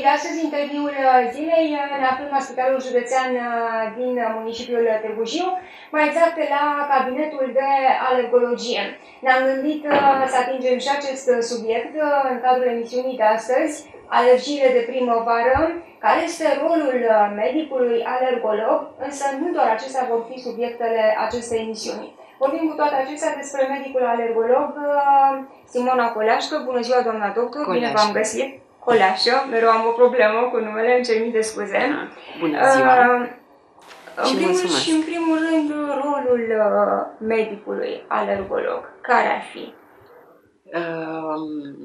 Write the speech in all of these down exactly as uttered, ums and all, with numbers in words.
astăzi, interviul zilei, ne aflăm la Spitalul Județean din municipiul Târgu Jiu, mai exact la cabinetul de alergologie. Ne-am gândit să atingem și acest subiect în cadrul emisiunii de astăzi, alergiile de primăvară, care este rolul medicului alergolog, însă nu doar acestea vor fi subiectele acestei emisiuni. Vorbim cu toate acestea despre medicul alergolog Simona Coleașcă. Bună ziua, doamna doctor, Coleașcă. Bine v-am găsit. Coleașcă, mereu am o problemă cu numele, îmi cer mii de scuze. Bună ziua! Uh, în primul și în primul rând, rolul uh, medicului alergolog, care ar fi? Uh,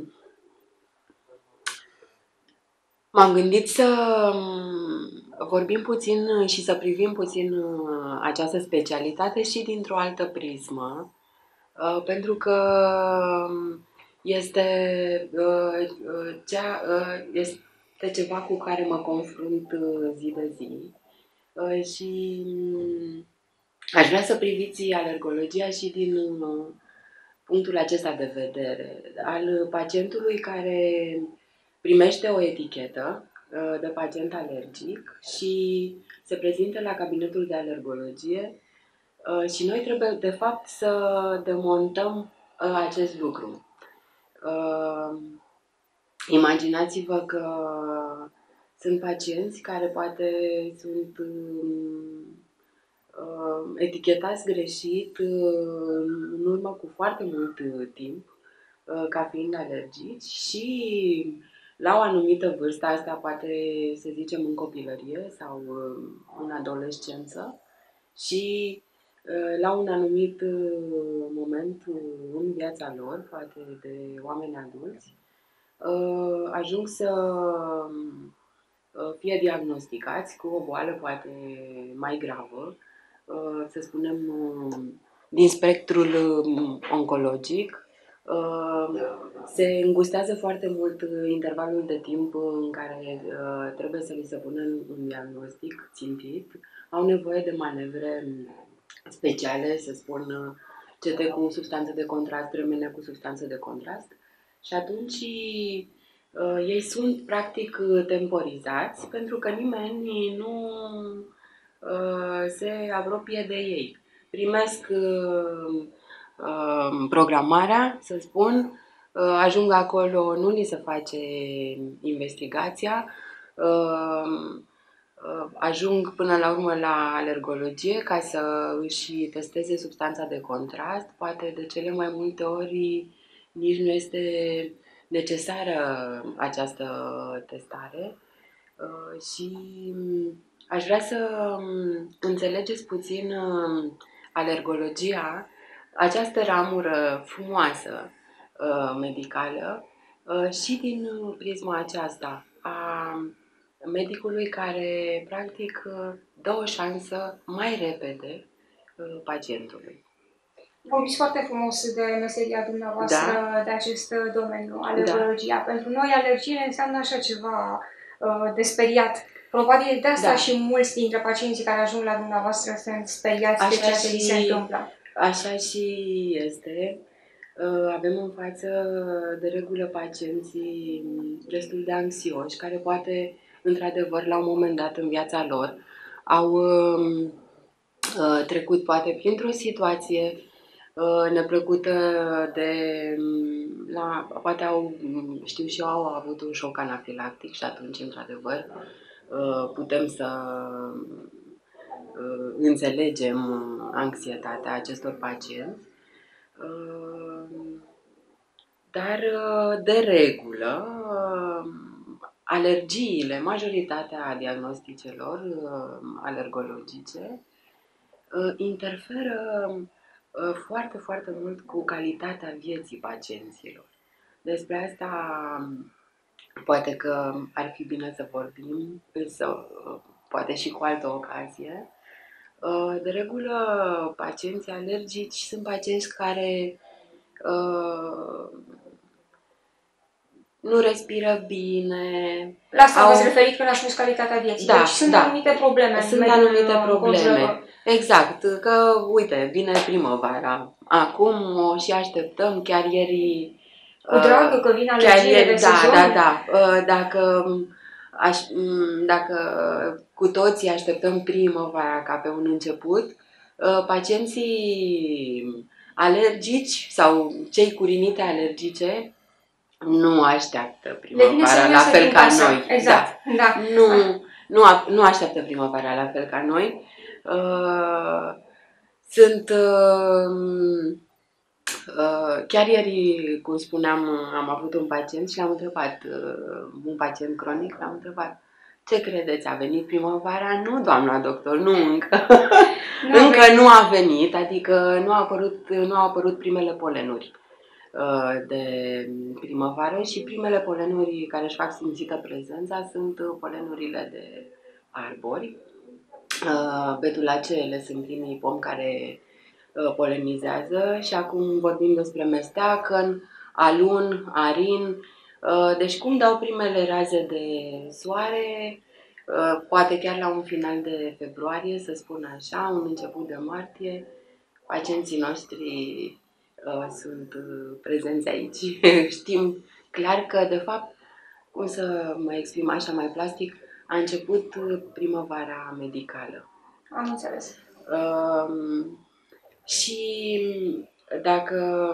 M-am gândit să vorbim puțin și să privim puțin această specialitate și dintr-o altă prismă, uh, pentru că este, uh, cea, uh, este ceva cu care mă confrunt uh, zi de zi uh, și aș vrea să priviți alergologia și din uh, punctul acesta de vedere al pacientului care primește o etichetă uh, de pacient alergic și se prezintă la cabinetul de alergologie uh, și noi trebuie de fapt să demontăm uh, acest lucru. Uh, imaginați-vă că sunt pacienți care poate sunt uh, etichetați greșit uh, în urmă cu foarte mult uh, timp uh, ca fiind alergici și la o anumită vârstă, asta poate să zicem în copilărie sau uh, în adolescență și la un anumit moment în viața lor, poate de oameni adulți, ajung să fie diagnosticați cu o boală poate mai gravă, să spunem din spectrul oncologic. Se îngustează foarte mult intervalul de timp în care trebuie să li se pună un diagnostic țintit. Au nevoie de manevre speciale, să spun, C T cu substanțe de contrast, remene cu substanțe de contrast. Și atunci uh, ei sunt practic temporizați pentru că nimeni nu uh, se apropie de ei. Primesc uh, uh, programarea, să spun, uh, ajung acolo, nu li se face investigația, uh, ajung până la urmă la alergologie ca să își testeze substanța de contrast. Poate de cele mai multe ori nici nu este necesară această testare și aș vrea să înțelegeți puțin alergologia, această ramură frumoasă medicală și din prisma aceasta a medicului care, practic, dă o șansă mai repede pacientului. Vorbiți foarte frumos de meseria dumneavoastră, da? De acest domeniu, alergologia. Da. Pentru noi, alergie înseamnă așa ceva uh, de speriat. Probabil de asta da. Și mulți dintre pacienții care ajung la dumneavoastră sunt speriați așa de ceea ce li se întâmplă. Așa și este. Avem în față, de regulă, pacienții destul de anxioși, care poate, într-adevăr, la un moment dat în viața lor, au uh, trecut poate printr-o situație uh, neplăcută de, la, poate au, știu și eu, au avut un șoc anafilactic și atunci, într-adevăr, uh, putem să uh, înțelegem anxietatea acestor pacienți. Uh, dar, de regulă, alergiile, majoritatea diagnosticelor alergologice, interferă foarte, foarte mult cu calitatea vieții pacienților. Despre asta poate că ar fi bine să vorbim, însă poate și cu altă ocazie. De regulă, pacienții alergici sunt pacienți care uh, nu respiră bine. La asta au... v-ați referit când ați spus calitatea vieții. Da, deci sunt da. anumite probleme. Sunt anumite probleme. Exact, că uite, vine primăvara. Acum o și așteptăm, chiar ieri... Cu dragul că vine alergiile de da, sezon. Da, da, da. Dacă aș, dacă cu toții așteptăm primăvara ca pe un început, pacienții alergici sau cei cu rinite alergice nu așteaptă primăvara la fel ca noi. Exact. Da. Da. Nu, nu, nu așteaptă primăvara la fel ca noi. Sunt chiar ieri, cum spuneam, am avut un pacient și l-am întrebat, un pacient cronic, l-am întrebat: ce credeți, a venit primăvara? Nu, doamna doctor, nu încă. Nu încă venit. Nu a venit, adică nu, a apărut, nu au apărut primele polenuri de primăvară și primele polenuri care își fac simțită prezența sunt polenurile de arbori. Betulaceele sunt primii pomi care polenizează și acum vorbim despre mesteacăn, alun, arin. Deci cum dau primele raze de soare, poate chiar la un final de februarie, să spun așa, un început de martie, pacienții noștri uh, sunt prezenți aici. Știm clar că, de fapt, cum să mă exprim așa mai plastic, a început primăvara medicală. Am înțeles. Uh, și dacă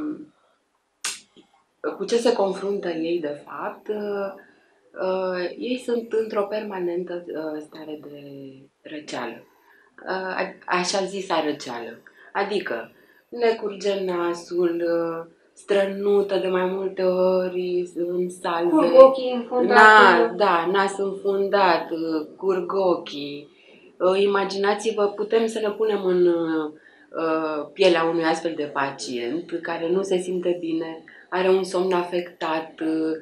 cu ce se confruntă ei, de fapt, uh, uh, ei sunt într-o permanentă uh, stare de răceală, uh, așa zisa răceală, adică ne curge nasul, uh, strănută de mai multe ori în salve, curg ochii înfundat, na, da, nas înfundat, uh, curg ochii. Uh, imaginați-vă, putem să ne punem în uh, pielea unui astfel de pacient care nu se simte bine, are un somn afectat,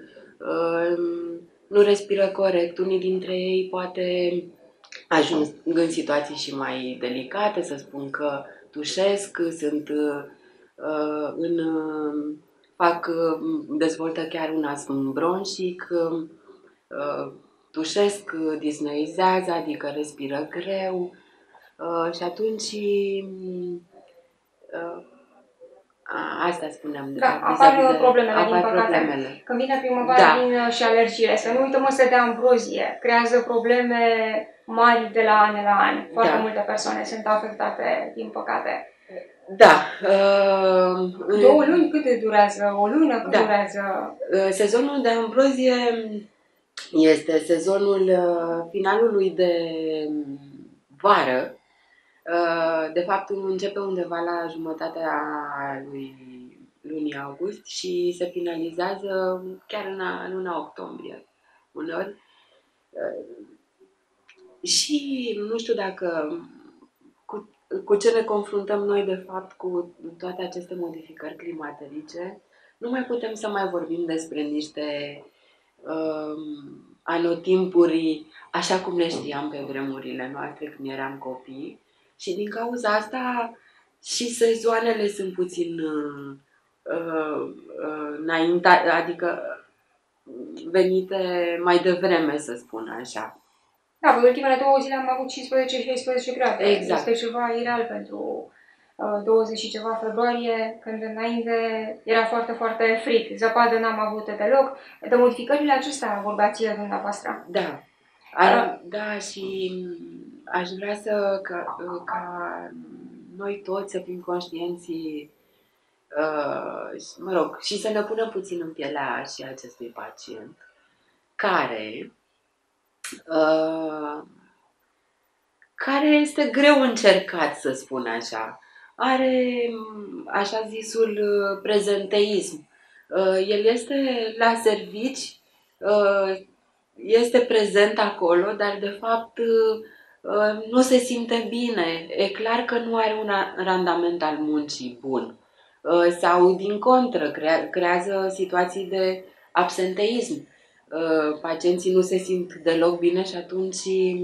nu respiră corect. Unii dintre ei poate ajung în situații și mai delicate, să spun că tușesc, sunt în, fac, dezvoltă chiar un astm bronșic, tușesc, disneizează, adică respiră greu și atunci asta spuneam. Da, apar problemele, din păcate. Problemele. Când vine primăvara, da, vin și alergiile. Să nu uităm însă de ambrozie. Creează probleme mari de la an la an. Foarte da. multe persoane sunt afectate, din păcate. Da. Uh, Două luni cât durează? O lună cât da. durează? Sezonul de ambrozie este sezonul finalului de vară. De fapt, începe undeva la jumătatea lui lunii august și se finalizează chiar în luna octombrie, uneori. Și nu știu dacă cu, cu ce ne confruntăm noi, de fapt, cu toate aceste modificări climaterice, nu mai putem să mai vorbim despre niște uh, anotimpuri așa cum le știam pe vremurile noastre când eram copii. Și din cauza asta și sezoanele sunt puțin uh, uh, înaintate, adică venite mai devreme, să spun așa. Da, pe ultimele două zile am avut cincisprezece șaisprezece grade. Exact. Este ceva ireal pentru uh, douăzeci și ceva februarie, când înainte era foarte, foarte frig. Zăpadă n-am avut deloc. De modificările acestea vorbeați dumneavoastră. Da. Ar, da, și aș vrea să, ca, ca noi toți să fim conștienți, uh, mă rog, și să ne punem puțin în pielea și acestui pacient, care, uh, care este greu încercat, să spun așa. Are așa zisul prezenteism. Uh, el este la servici, uh, este prezent acolo, dar de fapt nu se simte bine. E clar că nu are un randament al muncii bun. Sau, din contră, creează situații de absenteism. Pacienții nu se simt deloc bine și atunci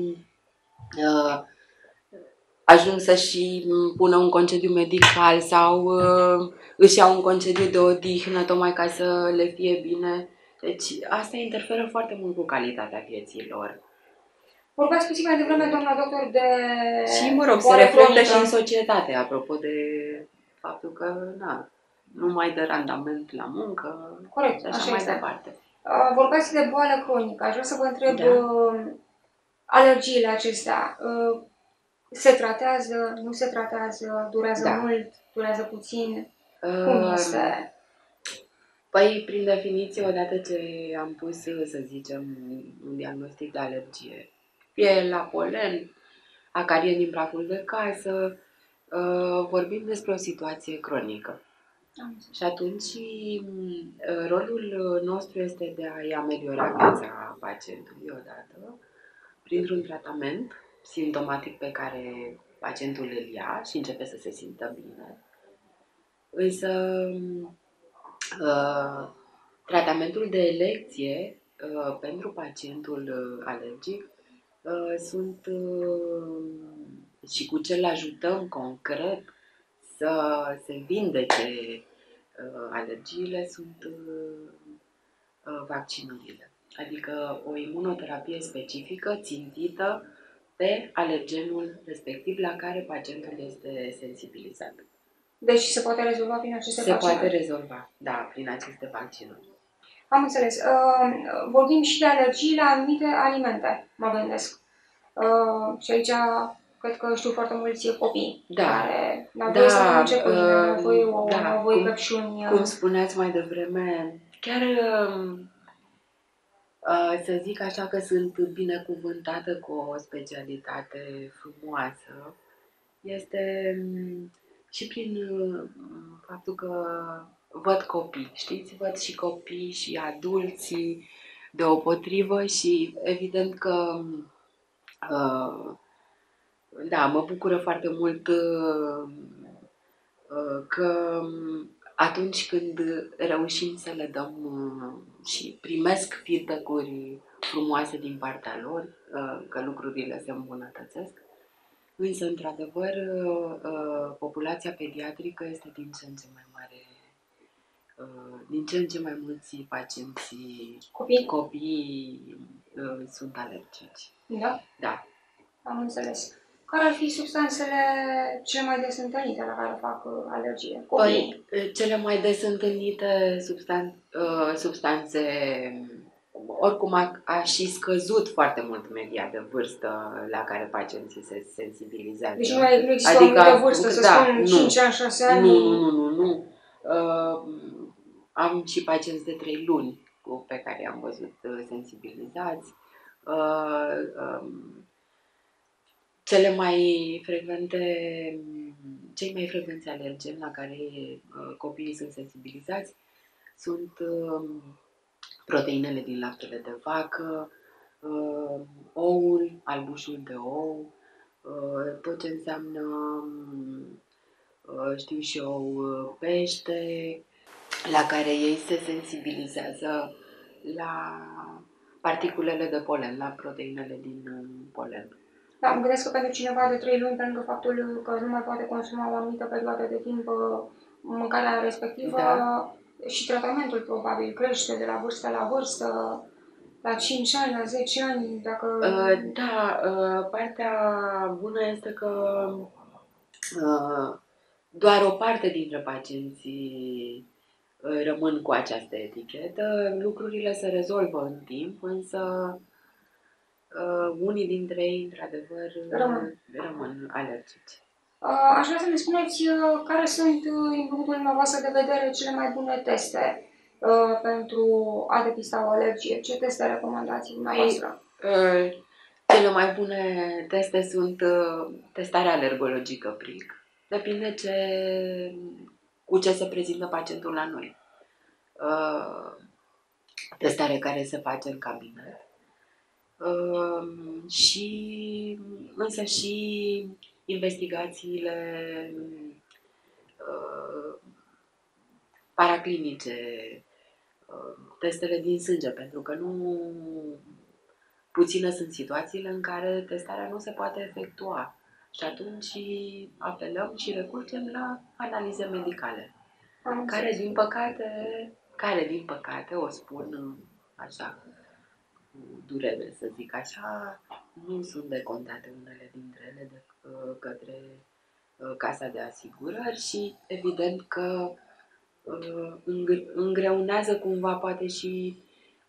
ajung să-și pună un concediu medical sau își iau un concediu de odihnă tocmai ca să le fie bine. Deci asta interferă foarte mult cu calitatea vieții lor. Vorbați puțin mai devreme, doamna doctor, de... Și, mă rog, se reflectă și în societate, apropo de faptul că, na, nu mai dă randament la muncă. Corect, și așa, așa mai este. departe. Uh, vorbeați de boală cronică. Aș vrea să vă întreb, Da. uh, alergiile acestea uh, se tratează, nu se tratează, durează Da. mult, durează puțin? Uh, Cum este? Păi, prin definiție, odată ce am pus, să zicem, un diagnostic de alergie, fie la polen, acarien din praful de casă, uh, vorbim despre o situație cronică. Și atunci rolul nostru este de a-i ameliora viața pacientului odată printr-un tratament simptomatic pe care pacientul îl ia și începe să se simtă bine. Însă uh, tratamentul de elecție uh, pentru pacientul uh, alergic uh, sunt uh, și cu ce îl ajutăm concret să se vindece uh, alergiile sunt uh, uh, vaccinurile. Adică o imunoterapie specifică țintită pe alergenul respectiv la care pacientul este sensibilizat. Deci se poate rezolva prin aceste Se vaccinuri? poate rezolva, da, prin aceste vaccinuri. Am înțeles. Uh, vorbim și de alergii la anumite alimente, mă gândesc. Uh, și aici cred că știu foarte mulți copii Da. care n-au Da, voie să mănânce pâine, uh, n-au voie ouă, da, n-au voie cum- căpșuni. Cum spuneați mai devreme, chiar uh, uh, să zic așa că sunt binecuvântată cu o specialitate frumoasă, este um, și prin uh, faptul că văd copii, știți? Văd și copii și adulții deopotrivă și evident că uh, da, mă bucură foarte mult uh, uh, că atunci când reușim să le dăm uh, și primesc feedback-uri frumoase din partea lor, uh, că lucrurile se îmbunătățesc. Însă, într-adevăr, uh, uh, populația pediatrică este din ce în ce mai mare, uh, din ce în ce mai mulți pacienți Copii? copii uh, sunt alergici. Da? Da. Am înțeles. Care ar fi substanțele cele mai des întâlnite la care fac uh, alergie? Copiii? Păi, cele mai des întâlnite substan- uh, substanțe, oricum a, a și scăzut foarte mult media de vârstă la care pacienții se sensibilizează. Deci nu, mai, nu există Adică, o anumită vârstă, să da, spun nu. cinci ani, șase ani? Nu, nu, nu, nu, nu. Uh, am și pacienți de trei luni cu, pe care am văzut uh, sensibilizați. Uh, um, cele mai frecvente, cei mai frecvenți alergeni la care uh, copiii sunt sensibilizați sunt uh, proteinele din laptele de vacă, uh, oul, albușul de ou, uh, tot ce înseamnă, uh, știu și eu, pește, la care ei se sensibilizează la particulele de polen, la proteinele din polen. Da, mă gândesc că pentru cineva de trei luni, pentru faptul că nu mai poate consuma o anumită perioadă de timp mâncarea respectivă, Da. și tratamentul probabil crește de la vârstă la vârstă, la cinci ani, la zece ani, dacă... Uh, da, uh, partea bună este că uh, doar o parte dintre pacienții uh, rămân cu această etichetă. Lucrurile se rezolvă în timp, însă uh, unii dintre ei, într-adevăr, Rămân. rămân alergici. Uh, aș vrea să ne spuneți uh, care sunt, uh, din punctul dumneavoastră de vedere, cele mai bune teste uh, pentru a depista o alergie. Ce teste recomandați dumneavoastră? Uh, cele mai bune teste sunt uh, testarea alergologică P R I C. Depinde ce, cu ce se prezintă pacientul la noi. Uh, testare care se face în cabinet. Uh, și însă și investigațiile uh, paraclinice, uh, testele din sânge, pentru că nu puține sunt situațiile în care testarea nu se poate efectua. Și atunci apelăm și recurgem la analize medicale, care din păcate, care din păcate, o spun așa, cu durere să zic așa, nu sunt decontate unele dintre ele de către Casa de Asigurări și evident că îngreunează cumva poate și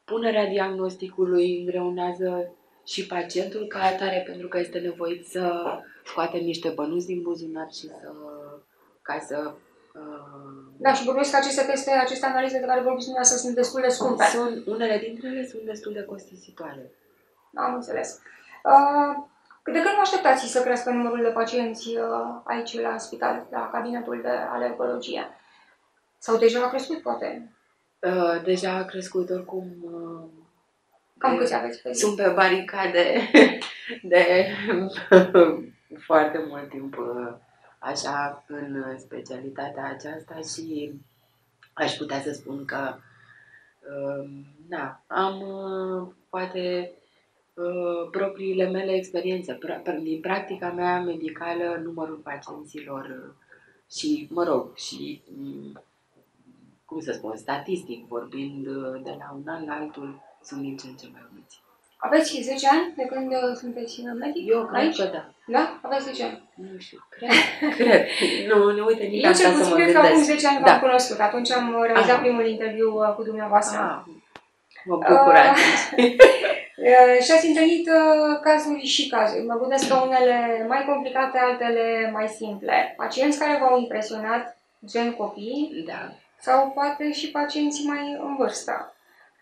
punerea diagnosticului îngreunează și pacientul ca atare, pentru că este nevoit să scoate niște bănuți din buzunar și să, ca să... Uh, Da, și vorbesc că aceste teste, aceste analize de care vorbiți dumneavoastră sunt destul de scumpe. Sunt, unele dintre ele sunt destul de costisitoare. Am înțeles. Uh, de când vă așteptați să crească numărul de pacienți uh, aici la spital, la cabinetul de alergologie? Sau deja a crescut, poate? Uh, deja a crescut, oricum... Uh, Cam câți aveți pe zi? Sunt pe baricade de foarte mult timp așa în specialitatea aceasta și aș putea să spun că na, am poate propriile mele experiențe. Din practica mea medicală, numărul pacienților și, mă rog, și, cum să spun, statistic vorbind, de la un an la altul, sunt din ce în ce mai mulți. Aveți zece ani de când sunteți medic? Eu cred aici? că da. Da? Aveți zece ani? Nu știu, cred, cred. Nu, nu uite nici Eu cel asta să mă puțin cred că acum zece ani v-am da. cunoscut. Atunci am realizat Aha. primul interviu cu dumneavoastră. Ah, mă bucur atunci. Și ați întâlnit uh, cazuri și cazuri. Mă gândesc că unele mai complicate, altele mai simple. Pacienți care v-au impresionat, gen copii, Da. sau poate și pacienți mai în vârstă.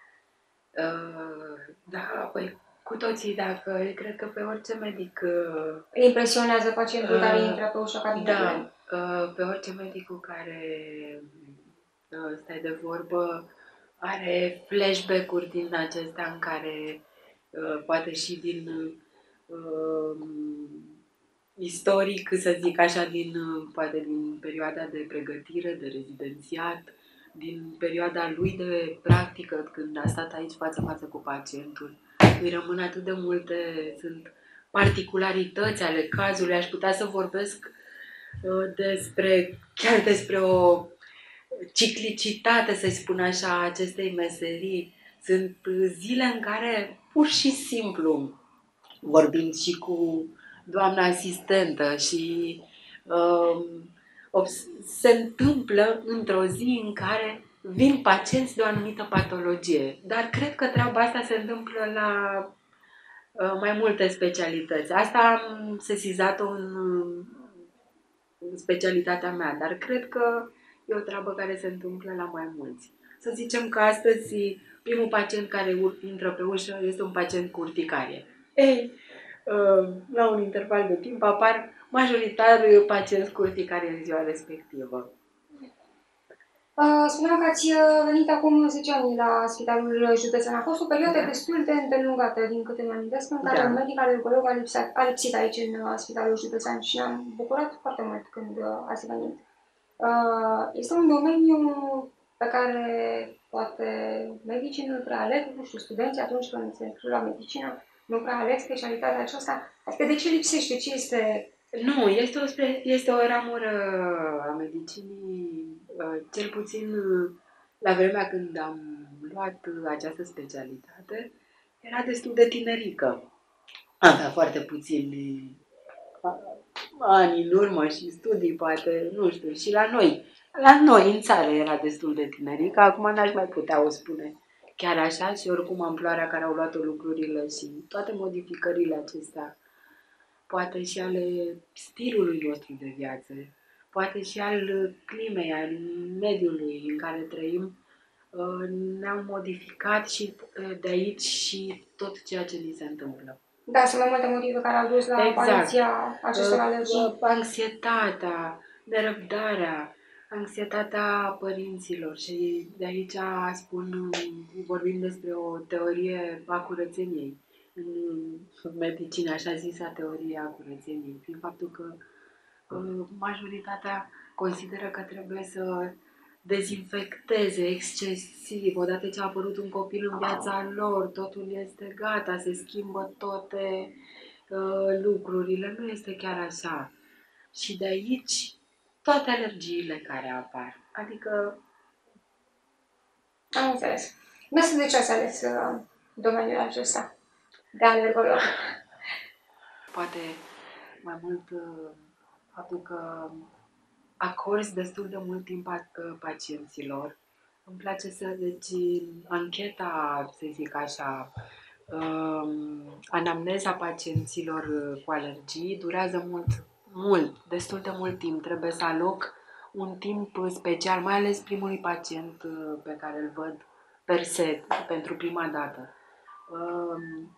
Uh, da, păi cu toții, dacă cred că pe orice medic... Uh, Îl impresionează pacientul uh, care intră pe ușa cabinetului. Da, uh, pe orice medic cu care uh, stai de vorbă are flashback-uri din acestea în care uh, poate și din uh, istoric, să zic așa, din, poate din perioada de pregătire, de rezidențiat, din perioada lui de practică, când a stat aici față-față cu pacientul. Îi rămân atât de multe, sunt particularități ale cazului. Aș putea să vorbesc uh, despre, chiar despre o ciclicitate, să-i spun așa, a acestei meserii. Sunt zile în care, pur și simplu, vorbind și cu doamna asistentă și uh, se întâmplă într-o zi în care vin pacienți de o anumită patologie. Dar cred că treaba asta se întâmplă la uh, mai multe specialități. Asta am sesizat-o în, în specialitatea mea, dar cred că e o treabă care se întâmplă la mai mulți. Să zicem că astăzi primul pacient care intră pe ușă este un pacient cu urticarie. Ei, la un interval de timp apar majoritar pacienți cu urticarie în ziua respectivă. Spuneam că ați venit acum zece ani la Spitalul Județean. A fost o perioadă da. destul de îndelungată, din câte îmi amintesc, în care da. un medic alergolog a lipsit, a lipsit aici în Spitalul Județean și ne-am bucurat foarte mult când ați venit. Este un domeniu pe care poate medicii nu prea aleg, nu știu, studenții atunci când se înscriu la medicină, nu prea aleg specialitatea aceasta. Adică de ce lipsește? Ce este? Nu, este o, este o ramură a medicinii, cel puțin la vremea când am luat această specialitate, era destul de tinerică. Avea foarte puțini ani în urmă și studii, poate, nu știu, și la noi. La noi, în țară, era destul de tinerică, acum n-aș mai putea o spune chiar așa și oricum amploarea care au luat-o lucrurile și toate modificările acestea, poate și ale stilului nostru de viață, poate și al climei, al mediului în care trăim, ne-au modificat și de aici și tot ceea ce ni se întâmplă. Da, sunt mai multe motive care au dus la exact. apariția acestor alergii. Anxietatea, nerăbdarea, anxietatea părinților și de aici spun, vorbim despre o teorie a curățeniei. În medicină, așa zisa teorie a curățeniei, prin faptul că majoritatea consideră că trebuie să dezinfecteze excesiv. Odată ce a apărut un copil în viața lor, totul este gata, se schimbă toate uh, lucrurile. Nu este chiar așa. Și de aici toate alergiile care apar. Adică... Am înțeles. De ce ați ales uh, domeniul acesta de alergolog? Poate mai mult uh, faptul că acorzi destul de mult timp pacienților, Îmi place să, deci, ancheta, să zic așa, um, anamneza pacienților cu alergii durează mult, mult, destul de mult timp. Trebuie să aloc un timp special, mai ales primului pacient pe care îl văd per se, pentru prima dată. Um,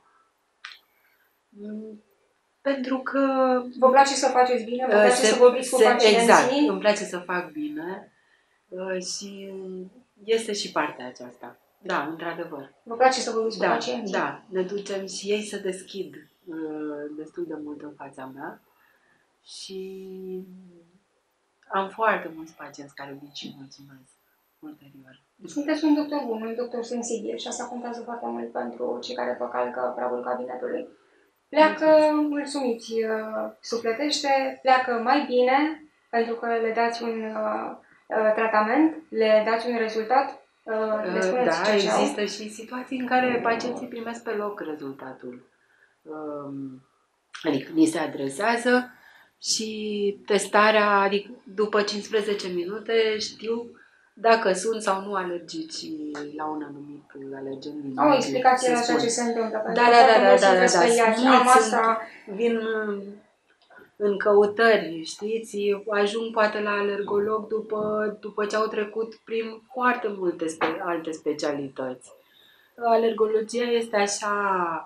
pentru că... Vă place să faceți bine? Vă place se, să vorbiți cu pacienții? Exact, îmi place să fac bine și este și partea aceasta. Da, într-adevăr. Vă place să vorbiți da, cu pacienții? Da, ne ducem și ei să deschid uh, destul de mult în fața mea și am foarte mulți pacienți care vin și mulțumesc ulterior. Sunteți un doctor bun, un doctor sensibil și asta contează foarte mult pentru cei care vă calcă pragul cabinetului. Pleacă mulțumiți uh, sufletește, pleacă mai bine pentru că le dați un uh, tratament, le dați un rezultat. Uh, le spuneți da, ce există au. și situații în care pacienții primesc pe loc rezultatul. Um, adică ni se adresează și testarea, adică după cincisprezece minute știu dacă sunt sau nu alergici la un anumit alergen din Au o explicație la ceea ce se întâmplă. Da, da, da, da, da, da, da. Am asta. Vin în căutări, știți, ajung poate la alergolog după, după ce au trecut prin foarte multe spe, alte specialități. Alergologia este așa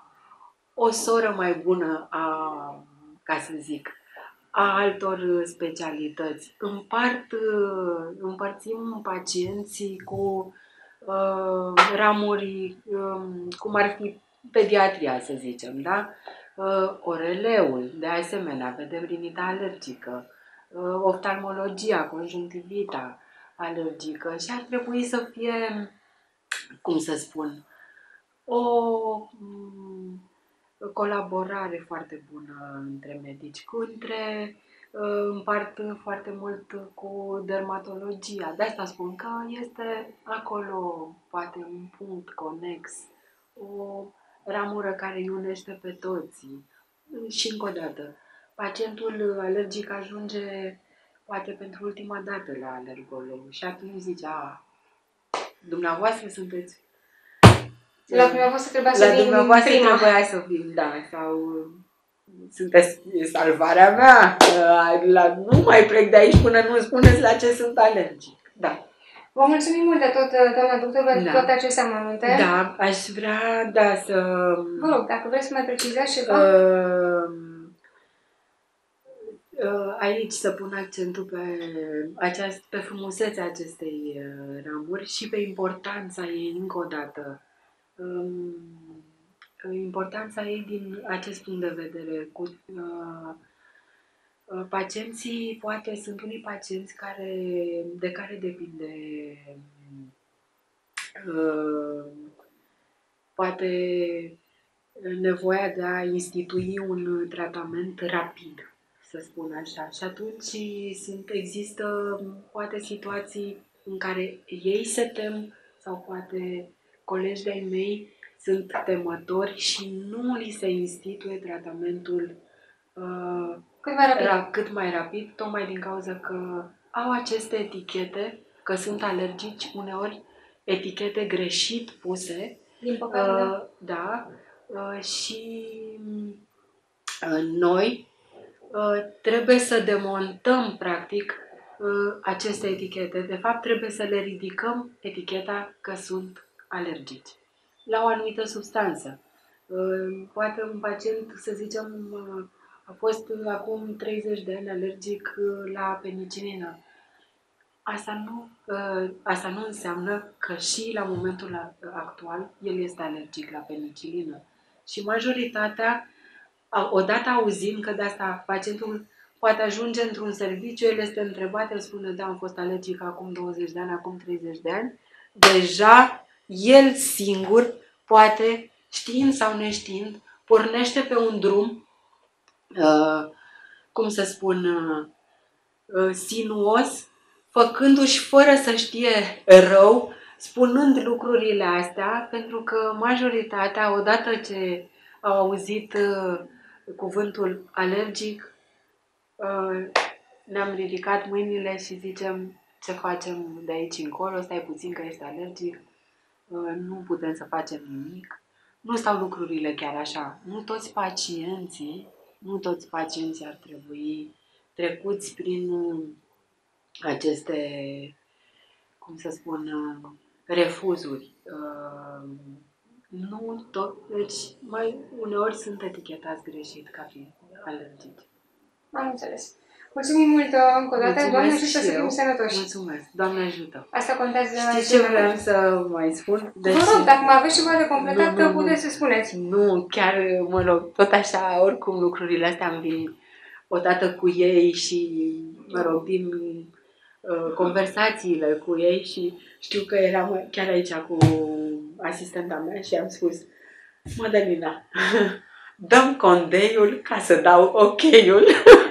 o soră mai bună a, ca să zic, a altor specialități. Împart, împărțim pacienții cu uh, ramuri, um, cum ar fi pediatria, să zicem, da? Uh, oreleul, de asemenea, vedem rinita alergică, uh, oftalmologia, conjunctivita alergică și ar trebui să fie, cum să spun, o um, colaborare foarte bună între medici, cu între uh, împart foarte mult cu dermatologia. De asta spun că este acolo poate un punct conex, o ramură care îi unește pe toți. Și încă o dată, pacientul alergic ajunge poate pentru ultima dată la alergolog și atunci zice, a, dumneavoastră sunteți... La dumneavoastră trebuia să vin dumneavoastră prima. trebuia să vin, da, sau sunteți salvarea mea, la, nu mai plec de aici până nu spuneți la ce sunt alergic. Da. Vă mulțumim mult de tot, doamna doctor, pentru da. toate aceste amănunte. Da, aș vrea, da, să... Vă rog, dacă vreți să mai precizați ceva. Uh, uh, aici să pun accentul pe, aceast, pe frumusețea acestei uh, ramuri și pe importanța ei încă o dată. Um, importanța ei din acest punct de vedere. Cu, uh, uh, pacienții, poate sunt unii pacienți care, de care depinde uh, poate nevoia de a institui un tratament rapid, să spun așa. Și atunci sunt, există poate situații în care ei se tem sau poate colegi de-ai mei sunt temători și nu li se instituie tratamentul uh, cât, mai rapid. Ra, cât mai rapid, tocmai din cauza că au aceste etichete, că sunt alergici, uneori etichete greșit puse. Din păcate, uh, da. Uh, și uh, noi uh, trebuie să demontăm, practic, uh, aceste etichete. De fapt, trebuie să le ridicăm eticheta că sunt alergici la o anumită substanță. Poate un pacient, să zicem, a fost acum treizeci de ani alergic la penicilină. Asta nu, asta nu înseamnă că și la momentul actual el este alergic la penicilină. Și majoritatea, odată auzind că de asta pacientul poate ajunge într-un serviciu, el este întrebat, el spune, da, am fost alergic acum douăzeci de ani, acum treizeci de ani, deja el singur poate, știind sau neștiind, pornește pe un drum, uh, cum să spun, uh, sinuos, făcându-și fără să știe rău, spunând lucrurile astea, pentru că majoritatea, odată ce au auzit uh, cuvântul alergic, uh, ne-am ridicat mâinile și zicem, ce facem de aici încolo, stai puțin că ești alergic, nu putem să facem nimic. Nu stau lucrurile chiar așa. Nu toți pacienții, nu toți pacienții ar trebui trecuți prin aceste, cum să spun, refuzuri. Nu tot, deci mai uneori sunt etichetați greșit ca fiind alergici. Am înțeles. Mulțumim mult încă o dată. Doamne ajută să fim sănătoși. Mulțumesc. Doamne ajută. Asta contează. Știi ce vreau să mai spun? Deci, vă rog, dacă mai aveți ceva de completat, nu, nu, puteți să spuneți. Nu, chiar, mă rog, tot așa, oricum lucrurile astea am venit odată cu ei și, mă rog, din uh, conversațiile cu ei și știu că eram chiar aici cu asistenta mea și am spus: Mădălina, dăm condeiul ca să dau ok-ul.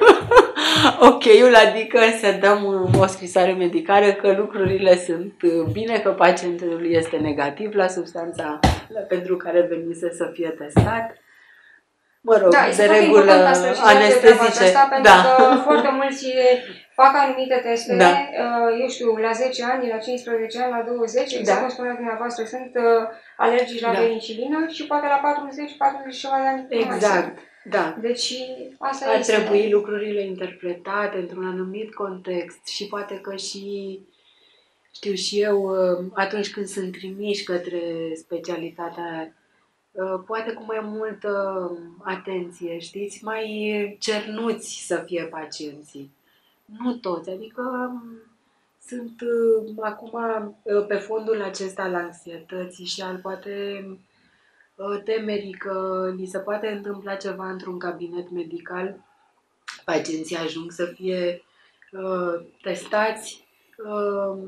Ok-ul, adică să dăm o scrisoare medicală că lucrurile sunt bine, că pacientul este negativ la substanța pentru care venise să fie testat. Mă rog, da, de regulă anestezice. Pentru da. că foarte mulți fac anumite teste, da. eu știu, la zece ani, la cincisprezece ani, la douăzeci, exact da. cum spunea dumneavoastră, sunt alergici la da. penicilină și poate la patruzeci, patruzeci și ceva de ani. Exact. Da. Deci asta ar este. trebui lucrurile interpretate într-un anumit context și poate că și, știu și eu, atunci când sunt trimiși către specialitatea, poate cu mai multă atenție, știți, mai cernuți să fie pacienții. Nu toți, adică sunt acum pe fondul acesta al anxietății și al poate temerii că li se poate întâmpla ceva într-un cabinet medical, pacienții ajung să fie uh, testați uh,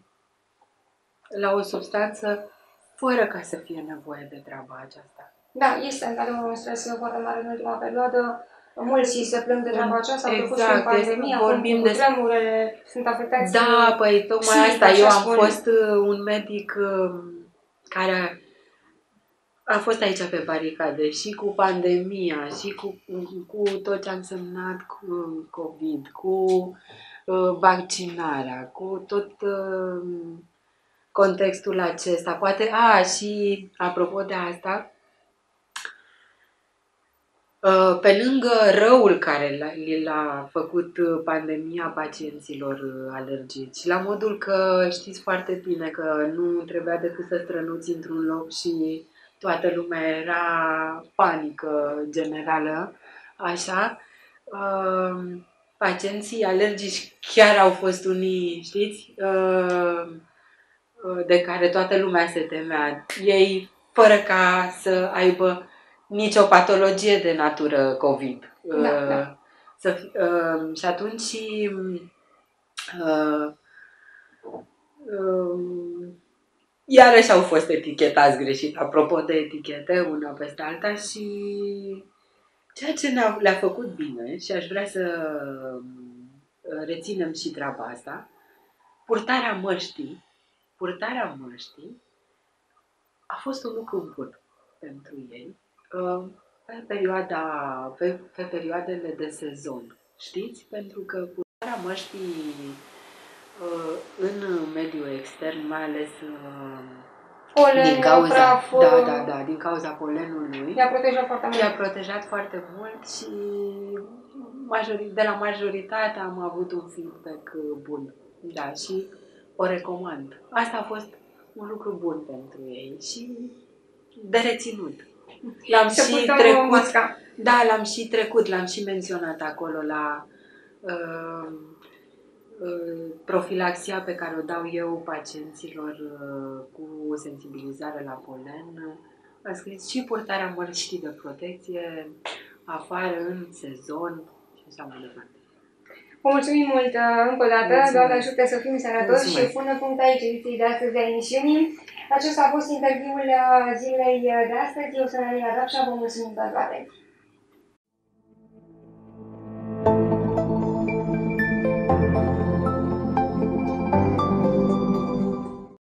la o substanță fără ca să fie nevoie de treaba aceasta. Da, este într-adevăr un stres foarte mare în ultima perioadă. Mulți se plâng de treaba aceasta, au trecut exact, și în pandemie, vorbim cu tremurele, sunt afectați. Da, păi tocmai asta, eu am spune. fost un medic uh, care a fost aici pe baricade și cu pandemia și cu, cu tot ce a însemnat cu COVID, cu uh, vaccinarea, cu tot uh, contextul acesta. Poate, a, și apropo de asta, uh, pe lângă răul care l-a făcut pandemia pacienților alergici, la modul că știți foarte bine că nu trebuia decât să strănuți într-un loc și toată lumea era panică generală, așa. Uh, pacienții alergici chiar au fost unii, știți, uh, de care toată lumea se temea. Ei, fără ca să aibă nicio patologie de natură COVID. Da, uh, da. Să, uh, și atunci uh, uh, iarăși au fost etichetați greșit, apropo de etichete, una peste alta, și ceea ce ne-a, le-a făcut bine, și aș vrea să reținem și treaba asta, purtarea măștii, purtarea măștii a fost un lucru bun pentru ei pe, perioada, pe, pe perioadele de sezon, știți? Pentru că purtarea măștii în mediul extern, mai ales Polen, din cauza, praf, da, da, da, din cauza polenului, i-a protejat foarte mult. I-a protejat foarte mult și majori, de la majoritate am avut un feedback bun. Da, și o recomand. Asta a fost un lucru bun pentru ei și de reținut. L-am și trecut. Masca. Da, l-am și trecut, l-am și menționat acolo la uh, profilaxia pe care o dau eu pacienților cu sensibilizare la polen. Am scris și purtarea măștii de protecție afară, în sezon și așa mai departe. Vă mulțumim mult încă o dată, Doamne ajută să fim sănătoși și pune punct aici ediției de astăzi de emisiunii. Acesta a fost interviul zilei de astăzi. Eu sunt Alina Rapșa, vă mulțumim pentru atenție.